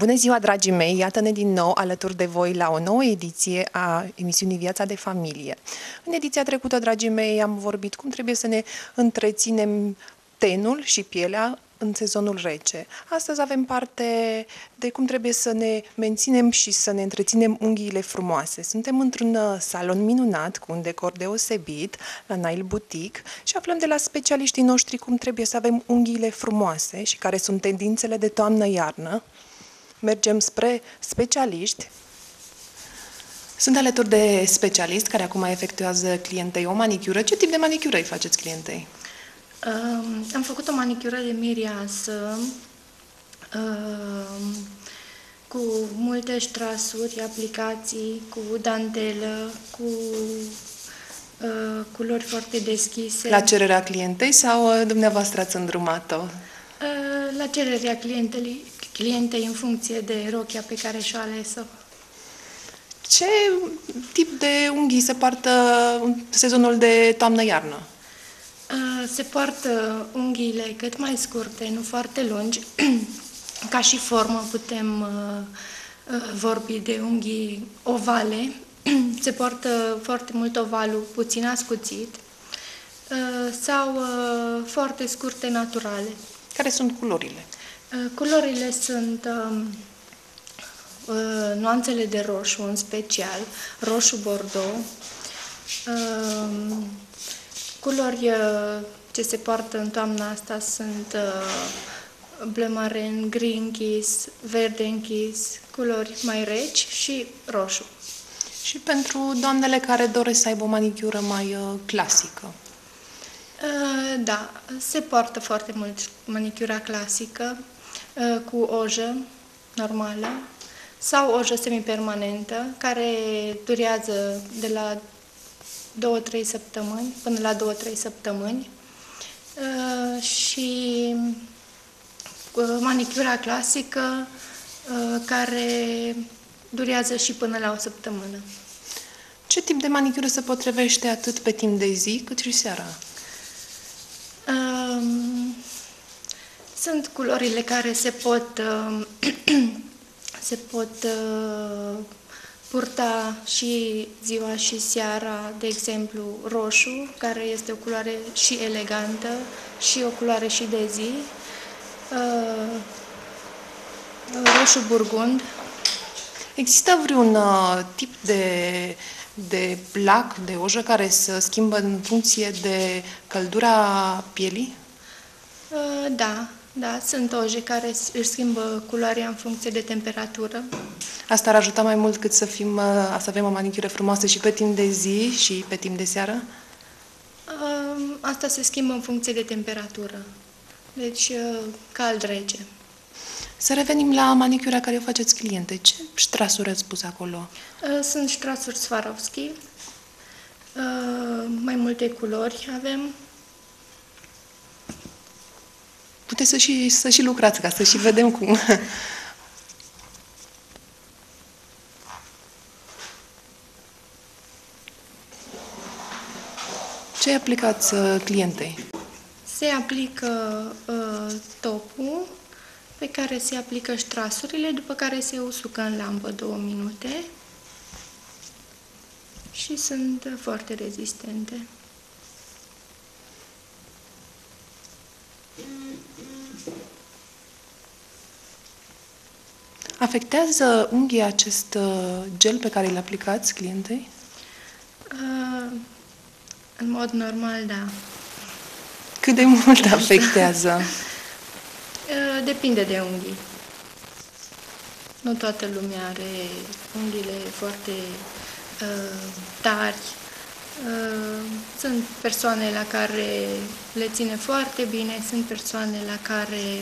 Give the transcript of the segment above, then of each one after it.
Bună ziua, dragii mei! Iată-ne din nou alături de voi la o nouă ediție a emisiunii Viața de Familie. În ediția trecută, dragii mei, am vorbit cum trebuie să ne întreținem tenul și pielea în sezonul rece. Astăzi avem parte de cum trebuie să ne menținem și să ne întreținem unghiile frumoase. Suntem într-un salon minunat cu un decor deosebit la Nail Boutique și aflăm de la specialiștii noștri cum trebuie să avem unghiile frumoase și care sunt tendințele de toamnă-iarnă. Mergem spre specialiști. Sunt alături de specialist care acum efectuează clientei o manicură. Ce tip de manicură îi faceți clientei? Am făcut o manicură de mireasă cu multe ștrasuri, aplicații, cu dantelă, cu culori foarte deschise. La cererea clientei sau dumneavoastră ați îndrumat-o? La cererea clientei în funcție de rochia pe care și-o ales-o. Ce tip de unghii se poartă în sezonul de toamnă-iarnă? Se poartă unghiile cât mai scurte, nu foarte lungi. Ca și formă putem vorbi de unghii ovale. Se poartă foarte mult ovalul, puțin ascuțit, sau foarte scurte, naturale. Care sunt culorile? Culorile sunt nuanțele de roșu, în special, roșu bordeaux, culori ce se poartă în toamna asta sunt bleu marin, gri închis, verde închis, culori mai reci și roșu. Și pentru doamnele care doresc să aibă o manicură mai clasică? Da, se poartă foarte mult manicura clasică cu ojă normală sau ojă semipermanentă, care durează de la 2-3 săptămâni până la 2-3 săptămâni și manicura clasică care durează și până la o săptămână. Ce tip de manicură se potrivește atât pe timp de zi cât și seara? Sunt culorile care se pot purta și ziua și seara, de exemplu roșu, care este o culoare și elegantă și o culoare și de zi, roșu burgund. Există vreun tip de lac, de ojă care se schimbă în funcție de căldura pielii? Da, sunt oje care își schimbă culoarea în funcție de temperatură. Asta ar ajuta mai mult cât să avem o manicură frumoasă și pe timp de zi și pe timp de seară? Asta se schimbă în funcție de temperatură. Deci, cald-rece. Să revenim la manicura care o faceți cliente. Ce ștrasuri ați pus acolo? Sunt ștrasuri Swarovski. Mai multe culori avem. Puteți să și lucrați ca să și vedem cum. Ce aplicați clientei? Se aplică topul, pe care se aplică ștrasurile, după care se usucă în lampă 2 minute și sunt foarte rezistente. Afectează unghii acest gel pe care îl aplicați clientei? În mod normal, da. Cât de mult afectează? Depinde de unghii. Nu toată lumea are unghiile foarte tari. Sunt persoane la care le ține foarte bine, sunt persoane la care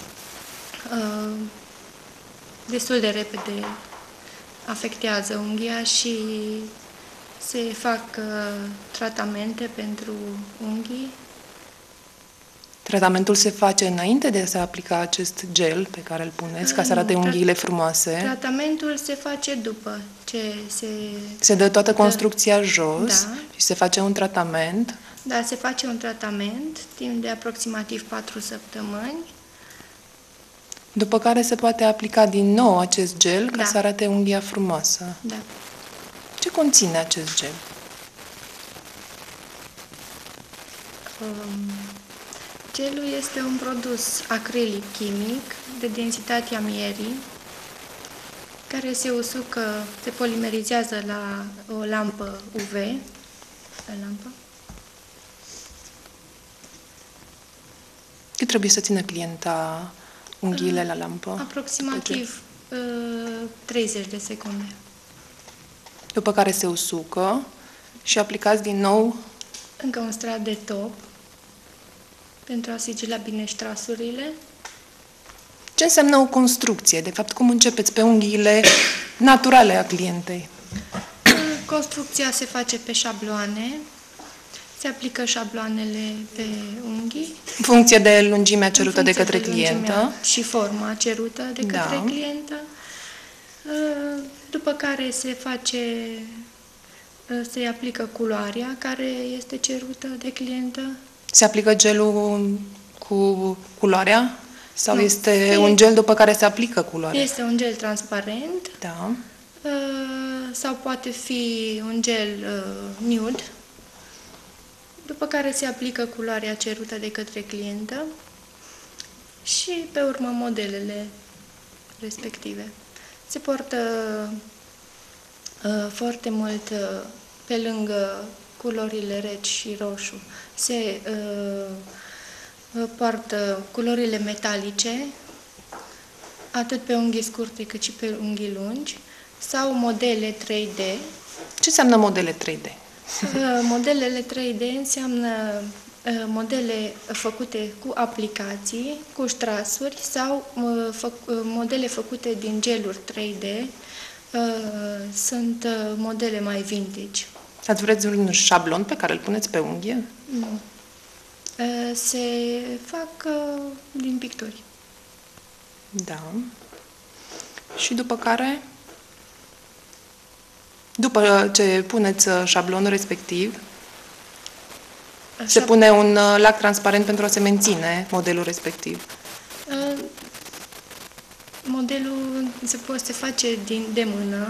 destul de repede afectează unghia și se fac tratamente pentru unghii. Tratamentul se face înainte de a se aplica acest gel pe care îl puneți, ca să arate unghiile frumoase? Tratamentul se face după ce se dă toată construcția jos, da, și se face un tratament? Da, se face un tratament timp de aproximativ 4 săptămâni. După care se poate aplica din nou acest gel ca Da. să arate unghia frumoasă. Da. Ce conține acest gel? Gelul este un produs acrilic chimic de densitatea mierii, care se usucă, se polimerizează la o lampă UV. La lampă. Cât trebuie să țină clienta unghiile la lampă? Aproximativ 30 de secunde. După care se usucă și aplicați din nou. Încă un strat de top pentru a sigila bine ștrasurile. Ce înseamnă o construcție? De fapt, cum începeți pe unghiile naturale a clientei? Construcția se face pe șabloane. Se aplică șabloanele pe unghii. În funcție de lungimea cerută În de funcție către lungimea clientă. și forma cerută de către Da. clientă. După care se aplică culoarea care este cerută de clientă. Se aplică gelul cu culoarea? Sau Nu. este un gel după care se aplică culoarea? Este un gel transparent Da. sau poate fi un gel nude, după care se aplică culoarea cerută de către clientă și pe urmă modelele respective. Se poartă foarte mult pe lângă culorile reci și roșu. Se poartă culorile metalice, atât pe unghii scurte cât și pe unghii lungi, sau modele 3D. Ce înseamnă modele 3D? Modelele 3D înseamnă modele făcute cu aplicații, cu ștrasuri sau modele făcute din geluri 3D. Sunt modele mai vintage. Ați vreți un șablon pe care îl puneți pe unghie? Nu. Se fac din picturi. Da. Și după care? După ce puneți șablonul respectiv, se pune un lac transparent pentru a se menține modelul respectiv. Modelul se face de mână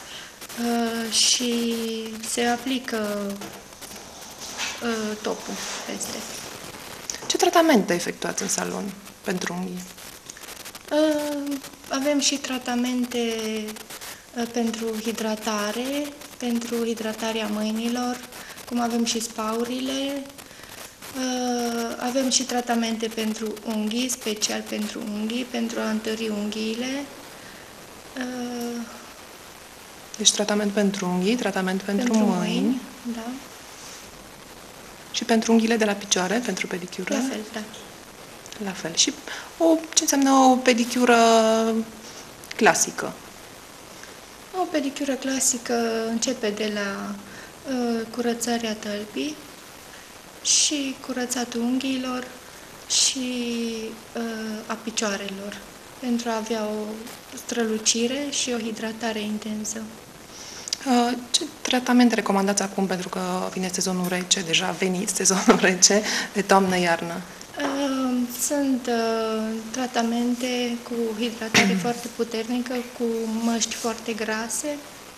și se aplică topul peste. Ce tratamente efectuați în salon pentru unghii? Avem și tratamente pentru hidratarea mâinilor, cum avem și spaurile. Avem și tratamente pentru unghii, special pentru unghii, pentru a întări unghiile. Deci tratament pentru unghii, tratament pentru mâini. Da. Și pentru unghiile de la picioare, pentru pedicură? La fel, da. La fel. Și ce înseamnă o pedicură clasică? O pedicură clasică începe de la curățarea tălpii și curățatul unghiilor și a picioarelor, pentru a avea o strălucire și o hidratare intensă. Ce tratament recomandați acum, pentru că vine sezonul rece, deja a venit sezonul rece de toamnă-iarnă? Sunt tratamente cu hidratare foarte puternică, cu măști foarte grase.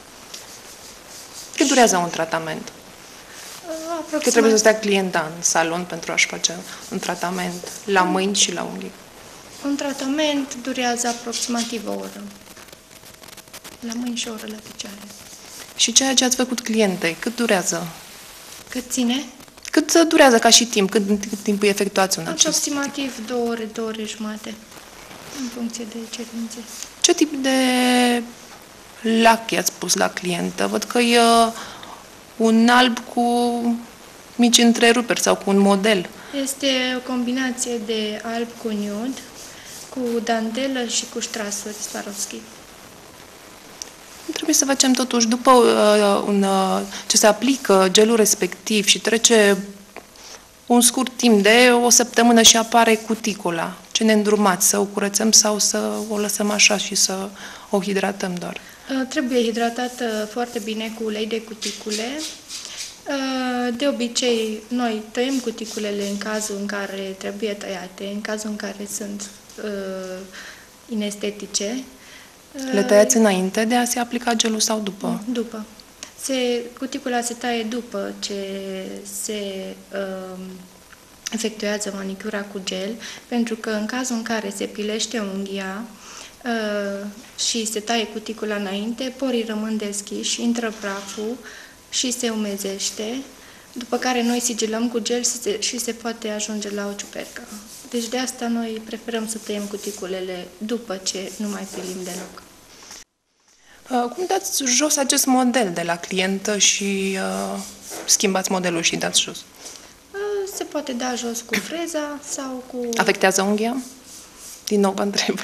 Cât durează un tratament? Cât trebuie să stea clienta în salon pentru a-și face un tratament la mâini și la unghii? Un tratament durează aproximativ o oră. La mâini și o oră la picioare. Și ceea ce ați făcut clientei, cât durează? Cât ține? Cât durează ca și timp? Cât timp îi efectuați un acest? Aproximativ 2 ore, 2 ore jumate, în funcție de cerințe. Ce tip de lac i-ați pus la clientă? Văd că e un alb cu mici întreruperi sau cu un model. Este o combinație de alb cu nude, cu dantelă și cu ștrasuri Swarovski. Trebuie să facem totuși, după ce se aplică gelul respectiv și trece un scurt timp de o săptămână și apare cuticula. Ce ne îndrumați? Să o curățăm sau să o lăsăm așa și să o hidratăm doar? Trebuie hidratată foarte bine cu ulei de cuticule. De obicei, noi tăiem cuticulele în cazul în care trebuie tăiate, în cazul în care sunt inestetice. Le tăiați înainte de a se aplica gelul sau după? După. Cuticula se taie după ce se efectuează manicura cu gel, pentru că în cazul în care se pilește unghia și se taie cuticula înainte, porii rămân deschiși, intră praful și se umezește, după care noi sigilăm cu gel și se poate ajunge la o ciupercă. Deci de asta noi preferăm să tăiem cuticulele după ce nu mai pilim deloc. Cum dați jos acest model de la clientă și schimbați modelul și dați jos? Se poate da jos cu freza sau cu... Afectează unghia? Din nou vă întreb.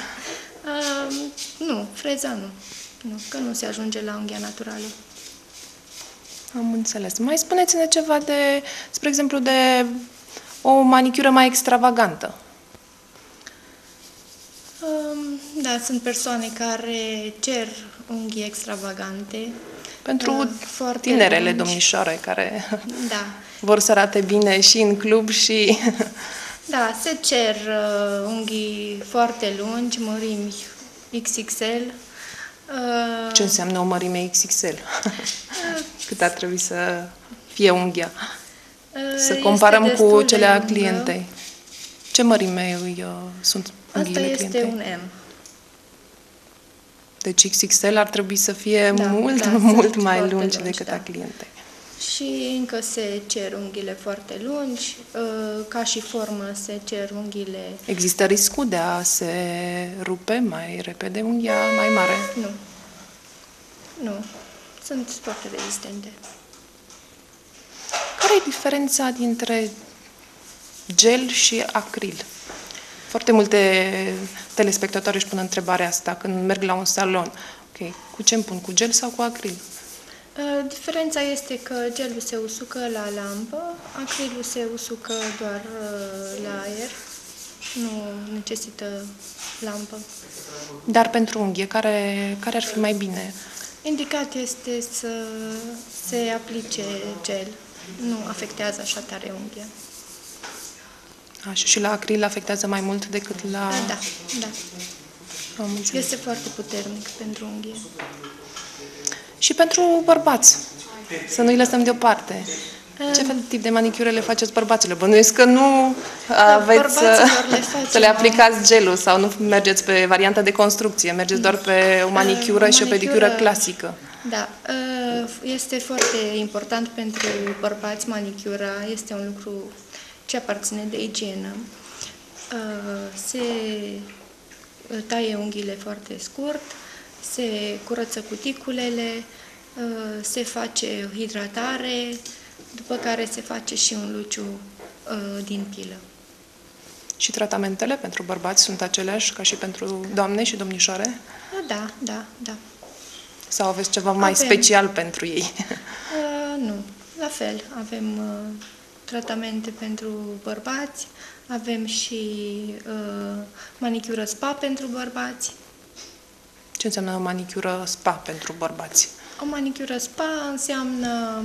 Nu, freza nu. Nu, că nu se ajunge la unghia naturală. Am înțeles. Mai spuneți-ne ceva de, spre exemplu, de o manicură mai extravagantă. Da, sunt persoane care cer unghii extravagante. Pentru foarte tinerele lungi. domnișoare care Da. vor să arate bine și în club și... Da, se cer unghii foarte lungi, mărimi XXL. Ce înseamnă o mărime XXL? Cât ar trebui să fie unghia? Să comparăm Este cu destul cele de a lungă. clientei. Ce mărime sunt Asta unghiile este clientei? un M. Deci XXL ar trebui să fie Da, mult, da, mult sunt mai foarte lungi lungi, decât da. a clientei. Și încă se cer unghiile foarte lungi, ca și formă se cer unghiile... Există riscul de a se rupe mai repede unghia mai mare? Nu. Nu. Sunt foarte rezistente. Care e diferența dintre gel și acril? Foarte multe telespectatori își pun întrebarea asta când merg la un salon. Ok, cu ce îmi pun? Cu gel sau cu acril? Diferența este că gelul se usucă la lampă, acrilul se usucă doar la aer, nu necesită lampă. Dar pentru unghie, care ar fi mai bine? Indicat este să se aplice gel, nu afectează așa tare unghia. Așa, și la acril afectează mai mult decât la... Da, da. Am înțeles. Este foarte puternic pentru unghie. Și pentru bărbați, să nu-i lăsăm deoparte. Ce fel de tip de manicure le faceți bărbaților? Bănuiesc că nu aveți Bărbaților le facem să le aplicați gelul sau nu mergeți pe varianta de construcție, mergeți doar pe o manicură și o pedicură clasică. Da, este foarte important pentru bărbați manicura, este un lucru ce aparține de igienă. Se taie unghiile foarte scurt, se curăță cuticulele, se face hidratare, după care se face și un luciu din pilă. Și tratamentele pentru bărbați sunt aceleași ca și pentru doamne și domnișoare? Da, da, da. Sau aveți ceva mai special pentru ei? Nu, la fel. Avem tratamente pentru bărbați, avem și manicură spa pentru bărbați. Ce înseamnă o manicură spa pentru bărbați? O manicură spa înseamnă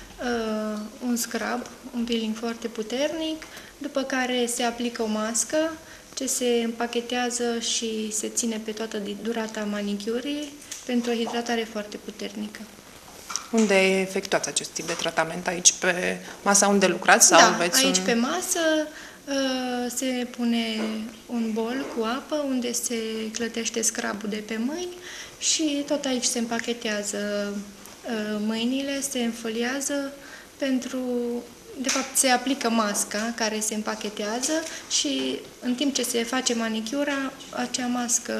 un scrub, un peeling foarte puternic, după care se aplică o mască ce se împachetează și se ține pe toată durata manicurii pentru o hidratare foarte puternică. Unde efectuați acest tip de tratament? Aici pe masa unde lucrați? Sau Da, aveți aici pe masă se pune un bol cu apă unde se clătește scrabul de pe mâini și tot aici se împachetează mâinile, se înfoliază de fapt se aplică masca care se împachetează și în timp ce se face manicura, acea mască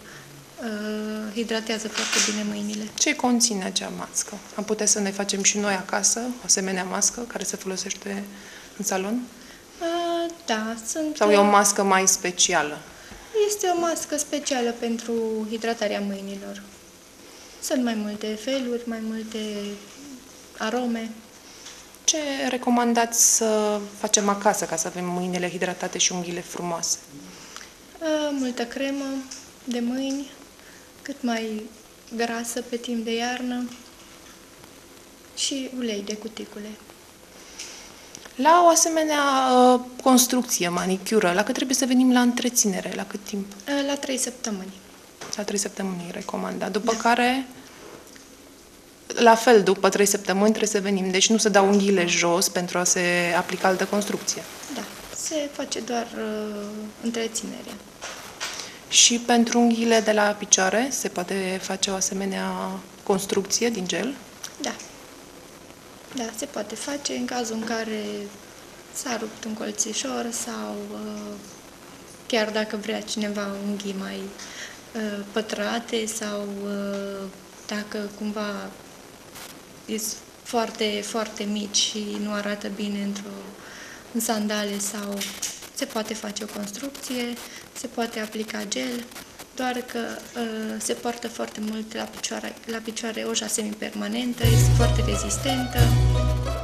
hidratează foarte bine mâinile. Ce conține acea mască? Am putea să ne facem și noi acasă o asemenea mască care se folosește în salon? Da, Sau e o mască mai specială? Este o mască specială pentru hidratarea mâinilor. Sunt mai multe feluri, mai multe arome. Ce recomandați să facem acasă ca să avem mâinile hidratate și unghiile frumoase? Multă cremă de mâini, cât mai grasă pe timp de iarnă și ulei de cuticule. La o asemenea construcție, manicură, la cât trebuie să venim la întreținere, la cât timp? La 3 săptămâni. La 3 săptămâni recomandat. După care, la fel, după 3 săptămâni trebuie să venim. Deci nu se dau unghiile jos pentru a se aplica altă construcție. Da, se face doar întreținerea. Și pentru unghiile de la picioare se poate face o asemenea construcție din gel? Da. Da, se poate face în cazul în care s-a rupt un colțișor sau chiar dacă vrea cineva unghii mai pătrate sau dacă cumva sunt foarte, foarte mici și nu arată bine în sandale sau se poate face o construcție, se poate aplica gel, doar că se poartă foarte mult la picioare o semipermanentă, este foarte rezistentă.